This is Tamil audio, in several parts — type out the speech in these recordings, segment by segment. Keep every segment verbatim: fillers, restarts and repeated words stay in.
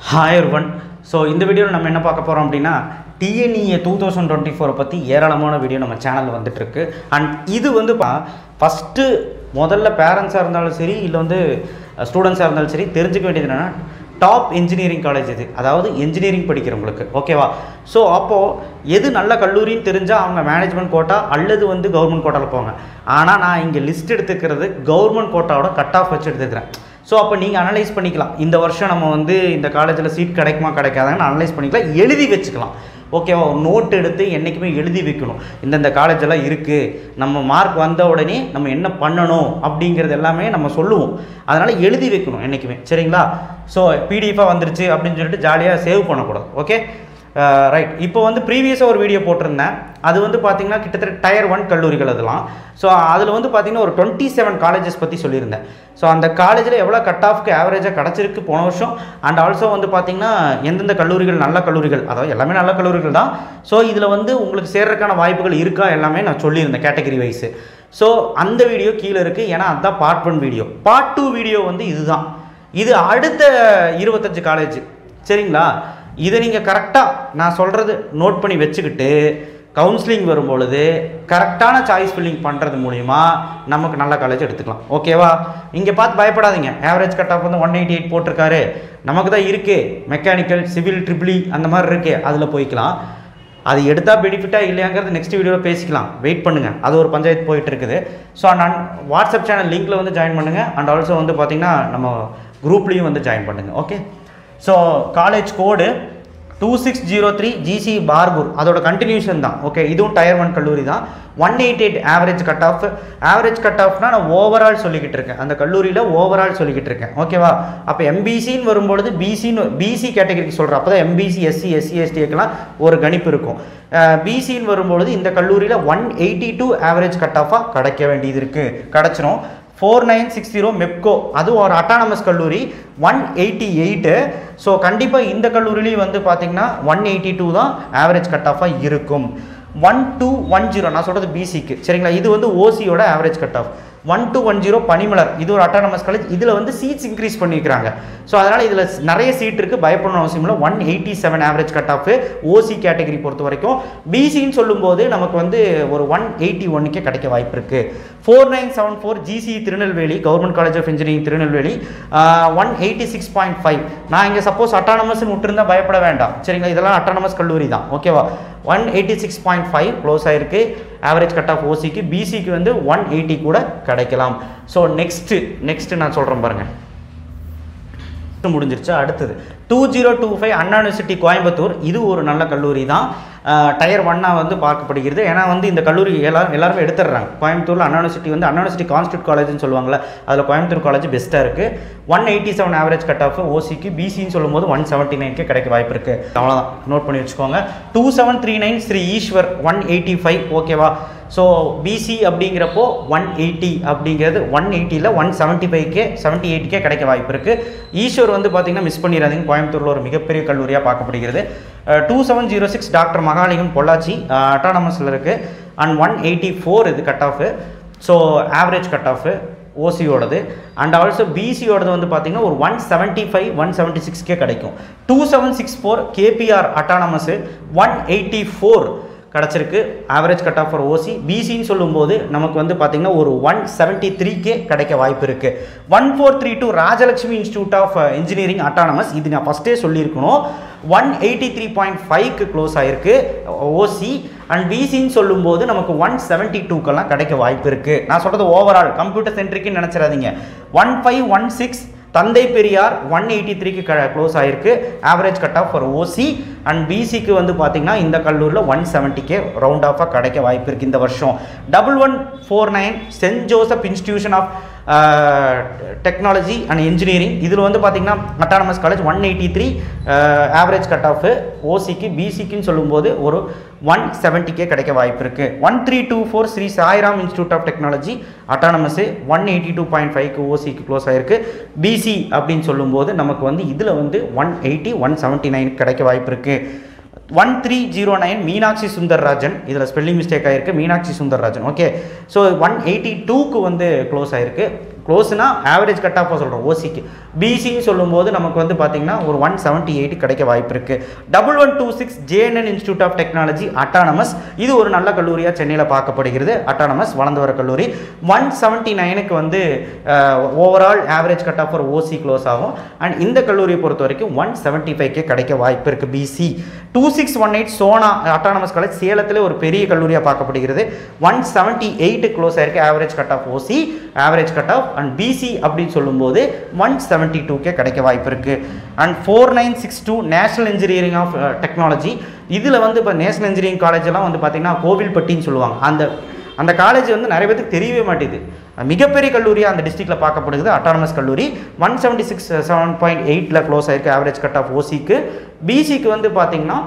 Hi everyone. So இந்த வீடியோல நம்ம என்ன பார்க்க போறோம் அப்படினா T N E A twenty twenty-four பத்தி ஏராளமான வீடியோ நம்ம சேனல்ல வந்துட்டு இருக்கு. அண்ட் இது வந்து ஃபர்ஸ்ட் முதல்ல பேரண்ட்ஸா இருந்தாலும் சரி இல்ல வந்து ஸ்டூடண்ட்ஸா இருந்தாலும் சரி தெரிஞ்சுக்க வேண்டியது என்னன்னா டாப் இன்ஜினியரிங் காலேஜ் இது. அதாவது இன்ஜினியரிங் படிக்கிறவங்களுக்கு ஓகேவா. ஸோ அப்போது எது நல்ல கல்லூரின்னு தெரிஞ்சால் அவங்க மேனேஜ்மெண்ட் கோட்டா அல்லது வந்து கவர்மெண்ட் கோட்டாவில் போவாங்க. ஆனால் நான் இங்கே லிஸ்ட் எடுத்துக்கிறது கவர்மெண்ட் கோட்டாவோட கட் ஆஃப் வச்சு எடுத்துக்கிறேன். ஸோ அப்போ நீங்கள் அனலைஸ் பண்ணிக்கலாம், இந்த வருஷம் நம்ம வந்து இந்த காலேஜில் சீட் கிடைக்குமா கிடைக்காதான்னு அனலைஸ் பண்ணிக்கலாம், எழுதி வச்சுக்கலாம் ஓகேவா. ஒரு நோட் எடுத்து என்றைக்குமே எழுதி வைக்கணும், இந்தந்த காலேஜெல்லாம் இருக்குது, நம்ம மார்க் வந்த உடனே நம்ம என்ன பண்ணணும் அப்படிங்கிறது எல்லாமே நம்ம சொல்லுவோம். அதனால் எழுதி வைக்கணும் என்றைக்குமே, சரிங்களா. ஸோ பிடிஎஃபாக வந்துருச்சு அப்படின்னு சொல்லிட்டு ஜாலியாக சேவ் பண்ணக்கூடாது. Okay right. இப்போ வந்து ப்ரீவியஸாக ஒரு வீடியோ போட்டிருந்தேன், அது வந்து பார்த்திங்கன்னா கிட்டத்தட்ட டயர் ஒன் கல்லூரிகள் அதெல்லாம். ஸோ அதில் வந்து பார்த்திங்கன்னா ஒரு டுவெண்ட்டி செவன் காலேஜஸ் பற்றி சொல்லியிருந்தேன். ஸோ அந்த காலேஜில் எவ்வளோ கட் ஆஃப்க்கு ஆவரேஜாக கிடச்சிருக்கு போன வருஷம், அண்ட் ஆல்சோ வந்து பார்த்திங்கன்னா எந்தெந்த கல்லூரிகள் நல்ல கல்லூரிகள், அதாவது எல்லாமே நல்ல கல்லூரிகள் தான். ஸோ இதில் வந்து உங்களுக்கு சேர்றதுக்கான வாய்ப்புகள் இருக்கா எல்லாமே நான் சொல்லியிருந்தேன் கேட்டகரி வைஸு. ஸோ அந்த வீடியோ கீழே இருக்குது, ஏன்னா அதுதான் part one video. Part two video வந்து இதுதான், இது அடுத்த இருபத்தஞ்சு காலேஜ், சரிங்களா. இதை நீங்கள் கரெக்டாக நான் சொல்கிறது நோட் பண்ணி வச்சுக்கிட்டு கவுன்சிலிங் வரும்பொழுது கரெக்டான சாய்ஸ் ஃபில்லிங் பண்ணுறது மூலிமா நமக்கு நல்ல காலேஜ் எடுத்துக்கலாம் ஓகேவா. இங்கே பார்த்து பயப்படாதீங்க, ஆவரேஜ் கட் ஆஃப் வந்து ஒன் எயிட்டி எயிட் போட்டிருக்காரு, நமக்கு தான் இருக்குது மெக்கானிக்கல் சிவில் ட்ரிபிளி அந்த மாதிரி இருக்குது, அதில் போய்க்கலாம். அது எடுத்தால் பெனிஃபிட்டாக இல்லையாங்கிறது நெக்ஸ்ட் வீடியோவில் பேசிக்கலாம், வெயிட் பண்ணுங்கள், அது ஒரு பஞ்சாயத்து போயிட்டு இருக்குது. ஸோ நான் வாட்ஸ்அப் சேனல் லிங்க்கில் வந்து ஜாயின் பண்ணுங்கள், அண்ட் ஆல்சோ வந்து பார்த்திங்கன்னா நம்ம குரூப்லேயும் வந்து ஜாயின் பண்ணுங்கள் okay. So college code two six zero three GC Bargur, அதோட கண்டினியூஷன் தான் ஓகே. இதுவும் டயர் ஒன் கல்லூரி தான். One eighty eight average cut off. Average cut ஆஃப்னா நான் ஓவரால் சொல்லிக்கிட்டு இருக்கேன், அந்த கல்லூரியில் ஓவரால் சொல்லிக்கிட்டு இருக்கேன் ஓகேவா. அப்போ எம்பிசின்னு வரும்பொழுது பிசின்னு பிசி கேட்டகரிக்கு சொல்கிறேன், அப்போ தான் எம்பிசி எஸ்சி எஸ்சி எஸ்டிக்கெல்லாம் ஒரு கணிப்பு இருக்கும். பிசின்னு வரும்பொழுது இந்த கல்லூரியில் one eighty two average cut ஆஃபாக கிடைக்க வேண்டியது இருக்குது, கிடச்சிரும். Four nine six zero Mepco, அதுவும் ஒரு அட்டானமஸ் கல்லூரி, ஒன் எயிட்டி எயிட்டு. ஸோ கண்டிப்பாக இந்த கல்லூரிலையும் வந்து பார்த்திங்கன்னா ஒன் எயிட்டி டூ தான் ஆவரேஜ் கட் ஆஃபாக இருக்கும். ஒன் டூ ஒன் ஜீரோ நான் சொல்கிறது பிசிக்கு, சரிங்களா. இது வந்து ஓசியோட average cut off. One two one zero Panimalar, இது ஒரு அட்டானமஸ் காலேஜ், இதில் வந்து சீட்ஸ் இன்க்ரீஸ் பண்ணியிருக்கிறாங்க. ஸோ அதனால் இதில் நிறைய சீட் இருக்குது, பயப்படணும் அவசியம் இல்லை. One eighty seven average cut off OC category பொறுத்த வரைக்கும். பிசின்னு சொல்லும்போது நமக்கு வந்து ஒரு ஒன் எயிட்டி ஒன்னுக்கே கிடைக்க வாய்ப்பு இருக்குது. Four nine seven four GC Tirunelveli, government college of engineering Tirunelveli, one eighty six point five. நான் இங்கே சப்போஸ் அட்டானமஸ்ன்னு விட்டுருந்தா பயப்பட வேண்டாம், சரிங்களா. இதெல்லாம் அட்டானமஸ் கல்லூரி தான் ஓகேவா. One eighty six point five close ஆகிருக்கு ஆவரேஜ் கட் ஆஃப் ஓசிக்கு. பிசிக்கு வந்து ஒன் எயிட்டி கூட கிடைக்கலாம். ஸோ நெக்ஸ்ட்டு நெக்ஸ்ட்டு நான் சொல்கிறேன் பாருங்கள், முடிஞ்சிருச்சு. அடுத்தது two zero two five Anna university Coimbatore, இது ஒரு நல்ல கல்லூரி தான், டயர் ஒன்னாக வந்து பார்க்கப்படுகிறது. ஏன்னா வந்து இந்த கல்லூரி எல்லாரும் எல்லாருமே எடுத்துடுறாங்க. கோயம்புத்தூரில் அண்ணா யூனிவர்சிட்டி வந்து அண்ணா யூனிவர்சிட்டி கான்ஸ்டியூட் காலேஜ்னு சொல்லுவாங்களே, அதில் கோயம்புத்தூர் காலேஜ் பெஸ்ட்டாக இருக்குது. One eighty seven average cut off ஓசிக்கு. பிசின்னு சொல்லும்போது ஒன் செவன்ட்டி நைனுக்கே கிடைக்க வாய்ப்பு இருக்குது. அவ்வளோதான், நோட் பண்ணி வச்சுக்கோங்க. Two seven three nine Sri Eswar, one eighty five ஓகேவா. ஸோ பிசி அப்படிங்கிறப்போ ஒன் எயிட்டி அப்படிங்கிறது ஒன் எயிட்டியில் ஒன் செவன்ட்டி ஃபைவ்க்கே செவன்ட்டி எயிட்டுக்கே கிடைக்க வாய்ப்பு இருக்குது. ஈஸ்வர் வந்து பார்த்திங்கன்னா மிஸ் பண்ணிடாதீங்க, கோயம்புத்தூரில் ஒரு மிகப்பெரிய கல்லூரியாக பார்க்கப்படுகிறது. Two seven zero six doctor Mahalingam Pollachi, அட்டானமஸில் இருக்குது, அண்ட் ஒன் எயிட்டி ஃபோர் இது cut off. So average cut off ஓசியோடது. அண்ட் ஆல்சோ பிசியோடது வந்து பார்த்திங்கன்னா ஒரு one seventy five one seventy சிக்ஸ்க்கே கிடைக்கும். Two seven six four KPR autonomous, one eighty four கிடச்சிருக்கு average cut off for OC. பிசின்னு சொல்லும்போது நமக்கு வந்து பார்த்திங்கன்னா ஒரு ஒன் செவன்ட்டி த்ரீக்கே கிடைக்க வாய்ப்பு இருக்குது. One four three two Rajalakshmi institute of engineering autonomous, இது நான் ஃபஸ்ட்டே சொல்லியிருக்கணும். ஒன் எயிட்டி த்ரீ பாயிண்ட் ஃபைவ்க்கு க்ளோஸ் ஆகிருக்கு ஓசி. அண்ட் பிசின்னு சொல்லும்போது நமக்கு ஒன் செவன்ட்டி டூக்கெல்லாம் கிடைக்க வாய்ப்பு இருக்குது. நான் சொல்கிறது ஓவரால் கம்ப்யூட்டர் சென்ட்ரிக்குன்னு நினச்சிடாதீங்க. ஒன் ஃபைவ் ஒன் சிக்ஸ் தந்தை பெரியார், ஒன் எயிட்டி த்ரீக்கு க க்ளோஸ் ஆகிருக்கு average cut off for OC. And பிசிக்கு வந்து பார்த்திங்கன்னா இந்த கல்லூரியில் ஒன் செவன்ட்டிக்கே ரவுண்ட் ஆஃபாக கிடைக்க வாய்ப்பு இருக்குது இந்த வருஷம். Double one four nine saint Joseph institution of technology and engineering, இதில் வந்து பார்த்திங்கன்னா autonomous college, one eighty three average cut off ஓசிக்கு. பிசிக்குன்னு சொல்லும்போது ஒரு ஒன் செவன்ட்டிக்கே கிடைக்க வாய்ப்பு இருக்குது. One three two four Sri Sairam institute of technology autonomous, one eighty two point ஃபைவ்க்கு ஓசிக்கு க்ளோஸ் ஆகிருக்கு. பிசி அப்படின்னு சொல்லும்போது நமக்கு வந்து இதில் வந்து ஒன் எயிட்டி ஒன் செவன்ட்டி நைனுக்கு கிடைக்க வாய்ப்பு இருக்குது. One three zero nine Meenakshi Sundararajan, இதில் ஸ்பெல்லிங் மிஸ்டேக் ஆகிருக்கு, Meenakshi Sundararajan okay. So one eighty டூக்கு வந்து க்ளோஸ் ஆகிருக்கு. க்ளோஸ்னா ஆவரேஜ் கட் ஆஃபாக சொல்கிறோம் ஓசிக்கு. பிசின்னு சொல்லும்போது நமக்கு வந்து பார்த்தீங்கன்னா ஒரு ஒன் செவன்ட்டி எயிட் கிடைக்க வாய்ப்பு இருக்குது. Double one two six JNN institute of technology autonomous, இது ஒரு நல்ல கல்லூரியாக சென்னையில் பார்க்கப்படுகிறது. அட்டானமஸ் வளர்ந்து வர கல்லூரி. ஒன் செவன்ட்டி நைனுக்கு வந்து overall average cut off for OC close ஆகும். அண்ட் இந்த கல்லூரியை பொறுத்த வரைக்கும் ஒன் செவன்ட்டி ஃபைவ்க்கே கிடைக்க வாய்ப்பு இருக்குது BC. Two six one eight Sona autonomous college சேலத்தில் ஒரு பெரிய கல்லூரியாக பார்க்கப்படுகிறது. ஒன் செவன்ட்டி எயிட் க்ளோஸ் ஆயிருக்கு average cut off OC, average cut off. And BC அப்படின்னு சொல்லும்போது ஒன் செவன்ட்டி டூக்கே கிடைக்க வாய்ப்பு இருக்குது. And four nine six two national engineering of technology, இதில் வந்து இப்போ நேஷனல் இன்ஜினியரிங் காலேஜ் எல்லாம் வந்து பார்த்தீங்கன்னா கோவில்பட்டின்னு சொல்லுவாங்க. அந்த அந்த காலேஜ் வந்து நிறைய பேருக்கு தெரியவே மாட்டேது. மிகப்பெரிய கல்லூரியாக அந்த டிஸ்ட்ரிக்டில் பார்க்கப்படுது அட்டானமஸ் கல்லூரி. One seventy six seven point எயிட்டில் க்ளோஸ் ஆயிருக்கு ஆவரேஜ் கட் ஆஃப் ஓசிக்கு. பிசிக்கு வந்து பார்த்தீங்கன்னா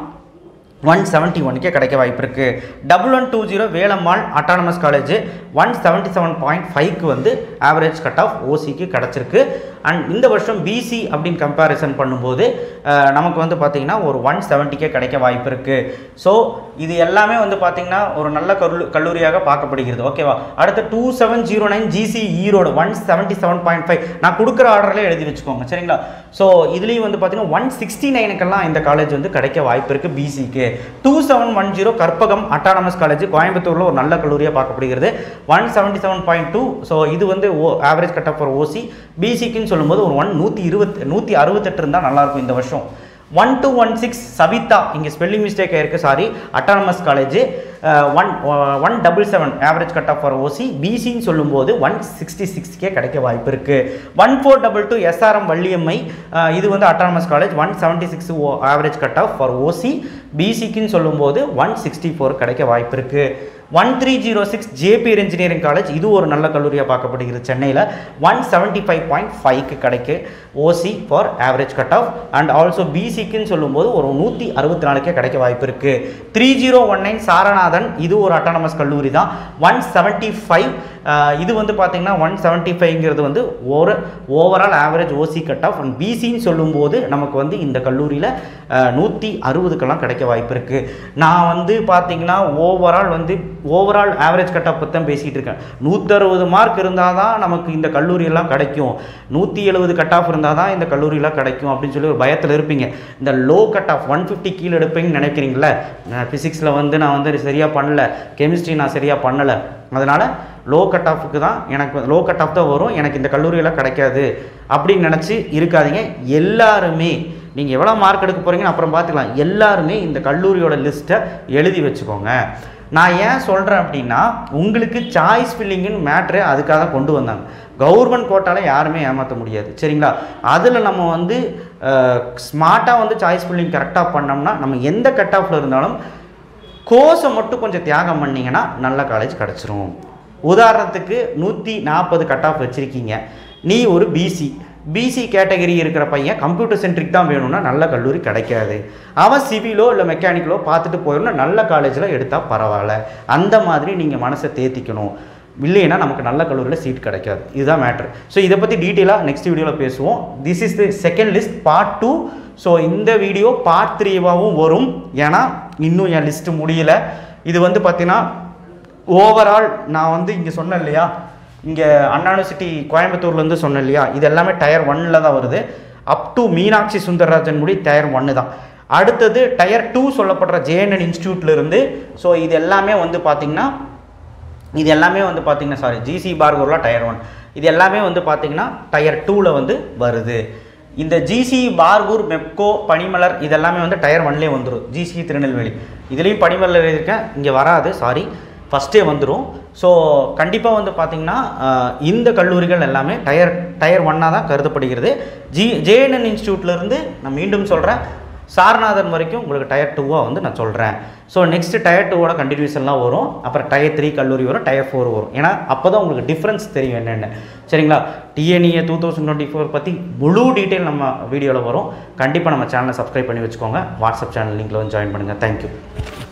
ஒன் செவன்ட்டி ஒன்க்கே கிடைக்க வாய்ப்பு இருக்குது. Double one two zero Velammal autonomous college one seventy seven point ஃபைவ்க்கு வந்து ஆவரேஜ் கட் ஆஃப் ஓசிக்கு கிடச்சிருக்கு. அண்ட் இந்த வருஷம் பிசி அப்படின்னு கம்பேரிசன் பண்ணும்போது நமக்கு வந்து பார்த்திங்கன்னா ஒரு ஒன் செவன்ட்டிக்கே கிடைக்க வாய்ப்பு இருக்குது. ஸோ இது எல்லாமே வந்து பார்த்திங்கன்னா ஒரு நல்ல கல்லூ கல்லூரியாக பார்க்கப்படுகிறது. ஓகேவா? அடுத்து two seven zero nine GC Erode one seventy seven point five நான் கொடுக்குற ஆர்டர்லேயே எழுதி வச்சுக்கோங்க, சரிங்களா? ஸோ இதுலேயும் வந்து பார்த்திங்கன்னா ஒன் சிக்ஸ்டி நைனுக்கெல்லாம் இந்த காலேஜ் வந்து கிடைக்க வாய்ப்பு இருக்குது பிசிக்கு. Two seven one zero Karpagam autonomous college கோயம்புத்தூரில் ஒரு நல்ல கல்லூரியாக பார்க்கப்படுகிறது. One seventy seven point two. So இது வந்து ஓ average cut off for OC. பிசிக்குன்னு சொல்லும்போது ஒரு ஒன் நூற்றி இருபத்தி நூற்றி அறுபத்தெட்டு இருந்தால் நல்லாயிருக்கும் இந்த வருஷம். One two one six Savitha, இங்கே ஸ்பெல்லிங் மிஸ்டேக் இருக்குது, sorry, autonomous college one one double seven average cut off for OC. பிசின்னு சொல்லும்போது ஒன் சிக்ஸ்டி சிக்ஸ்க்கே கிடைக்க வாய்ப்பு இருக்குது. One four double two SRM Valliammai, இது வந்து autonomous college one seventy six ஓ average cut off for OC. பிசிக்குன்னு சொல்லும்போது ஒன் சிக்ஸ்டி ஃபோர் கிடைக்க வாய்ப்பு இருக்குது. One three zero six JPR engineering college, இது ஒரு நல்ல கல்லூரியாக பார்க்கப்படுகிறது சென்னையில். ஒன் செவன்ட்டி ஃபைவ் பாயிண்ட் ஃபைவ்க்கு கிடைக்கு OC for average cut off. And also பிசிக்குன்னு சொல்லும்போது ஒரு நூற்றி அறுபத்தி நாலுக்கே கிடைக்க வாய்ப்பு இருக்குது. Three zero one nine Saranathan, இது ஒரு அட்டானமஸ் கல்லூரி தான். ஒன் செவன்ட்டி ஃபைவ் இது வந்து பார்த்தீங்கன்னா ஒன் செவன்ட்டி ஃபைவ்ங்கிறது வந்து ஒரு overall average OC cut off. And பிசின்னு சொல்லும்போது நமக்கு வந்து இந்த கல்லூரியில் நூற்றி அறுபதுக்கெல்லாம் கிடைக்க வாய்ப்பு இருக்குது. நான் வந்து பார்த்தீங்கன்னா ஓவரால் வந்து ஓவரால் ஆவரேஜ் கட் ஆஃப் பற்றி தான் பேசிகிட்டு இருக்கேன். நூற்றறுபது மார்க் இருந்தால் தான் நமக்கு இந்த கல்லூரியெல்லாம் கிடைக்கும், நூற்றி எழுபது கட் ஆஃப் இருந்தால் தான் இந்த கல்லூரியெல்லாம் கிடைக்கும் அப்படின்னு சொல்லி ஒரு பயத்தில் இருப்பீங்க. இந்த low cut off one fifty கீழே எடுப்பீங்கன்னு நினைக்கிறீங்களே. ஃபிசிக்ஸில் வந்து நான் வந்து சரியாக பண்ணலை, கெமிஸ்ட்ரி நான் சரியாக பண்ணலை, அதனால் லோ கட் ஆஃபுக்கு தான் எனக்கு லோ கட் ஆஃப் தான் வரும், எனக்கு இந்த கல்லூரியெல்லாம் கிடைக்காது அப்படின்னு நினச்சி இருக்காதீங்க. எல்லாருமே நீங்கள் எவ்வளோ மார்க் எடுக்க போகிறீங்கன்னு அப்புறம் பார்த்துக்கலாம். எல்லாருமே இந்த கல்லூரியோட லிஸ்ட்டை எழுதி வச்சுக்கோங்க. நான் ஏன் சொல்கிறேன் அப்படின்னா, உங்களுக்கு சாய்ஸ் ஃபில்லிங்குன்னு மேட்ரு அதுக்காக தான் கொண்டு வந்தாங்க. கவர்மெண்ட் கோட்டாவில் யாருமே ஏமாற்ற முடியாது, சரிங்களா? அதில் நம்ம வந்து ஸ்மார்ட்டாக வந்து சாய்ஸ் ஃபில்லிங் கரெக்டாக பண்ணோம்னா நம்ம எந்த கட் ஆஃபில் இருந்தாலும் கோர்ஸை மட்டும் கொஞ்சம் தியாகம் பண்ணிங்கன்னா நல்ல காலேஜ் கிடச்சிரும். உதாரணத்துக்கு நூற்றி நாற்பது கட் ஆஃப் வச்சுருக்கீங்க, நீ ஒரு பிசி பிசி கேட்டகரி இருக்கிற பையன் கம்ப்யூட்டர் சென்ட்ரிக் தான் வேணும்னா நல்ல கல்லூரி கிடைக்காது. அவன் சிவிலோ இல்லை மெக்கானிக்கலோ பார்த்துட்டு போயிடணும், நல்ல காலேஜில் எடுத்தால் பரவாயில்ல. அந்த மாதிரி நீங்கள் மனசை தேத்திக்கணும். இல்லைன்னா நமக்கு நல்ல கல்லூரியில் சீட் கிடைக்காது. இதுதான் மேட்ரு. ஸோ இதை பற்றி டீட்டெயிலாக நெக்ஸ்ட் வீடியோவில் பேசுவோம். This is the second list part two. So இந்த வீடியோ பார்ட் த்ரீவாகவும் வரும், ஏன்னா இன்னும் என் லிஸ்ட்டு முடியலை. இது வந்து பார்த்தீங்கன்னா ஓவரால் நான் வந்து இங்கே சொன்னேன் இல்லையா, இங்கே அண்ணா யூனிவர்சிட்டி கோயம்புத்தூர்லேருந்து சொன்னேன் இல்லையா, இது எல்லாமே டயர் ஒன்னில் தான் வருது. அப் டு மீனாட்சி சுந்தரராஜன் முடி டயர் ஒன்று தான். அடுத்தது டயர் டூ சொல்லப்படுற ஜேஎன்என் இன்ஸ்டியூட்லேருந்து. ஸோ இது எல்லாமே வந்து பார்த்திங்கன்னா இது எல்லாமே வந்து பார்த்திங்கன்னா சாரி ஜிசி பார்கூர்லாம் டயர் ஒன், இது எல்லாமே வந்து பார்த்திங்கன்னா டயர் டூவில் வந்து வருது. இந்த ஜிசி பார்கூர் மெப்கோ பனிமலர் இதெல்லாமே வந்து டயர் ஒன்லேயே வந்துடும். ஜிசி திருநெல்வேலி இதுலேயும் பனிமலர் இருக்கேன், இங்கே வராது, சாரி, ஃபஸ்ட்டே வந்துடும். ஸோ கண்டிப்பாக வந்து பார்த்திங்கன்னா இந்த கல்லூரிகள் எல்லாமே டயர் டயர் ஒன்னாக தான் கருதப்படுகிறது. ஜி ஜேஎன்என் இன்ஸ்டியூட்லேருந்து நான் மீண்டும் சொல்கிறேன், சாரநாதன் வரைக்கும் உங்களுக்கு டயர் டூவாக வந்து நான் சொல்கிறேன். ஸோ நெக்ஸ்ட்டு டயர் டூவோட கண்டினியூஷன்லாம் வரும், அப்புறம் டயர் த்ரீ கல்லூரி வரும், டயர் ஃபோர் வரும். ஏன்னா அப்போ தான் உங்களுக்கு டிஃப்ரென்ஸ் தெரியும் என்னென்ன, சரிங்களா? TNEA two thousand twenty four பற்றி முழு டீட்டெயில் நம்ம வீடியோவில் வரும். கண்டிப்பாக நம்ம சேனலை சப்ஸ்கிரைப் பண்ணி வச்சுக்கோங்க. வாட்ஸ்அப் சேனல் லிங்கில் வந்து ஜாயின் பண்ணுங்கள். தேங்க்யூ.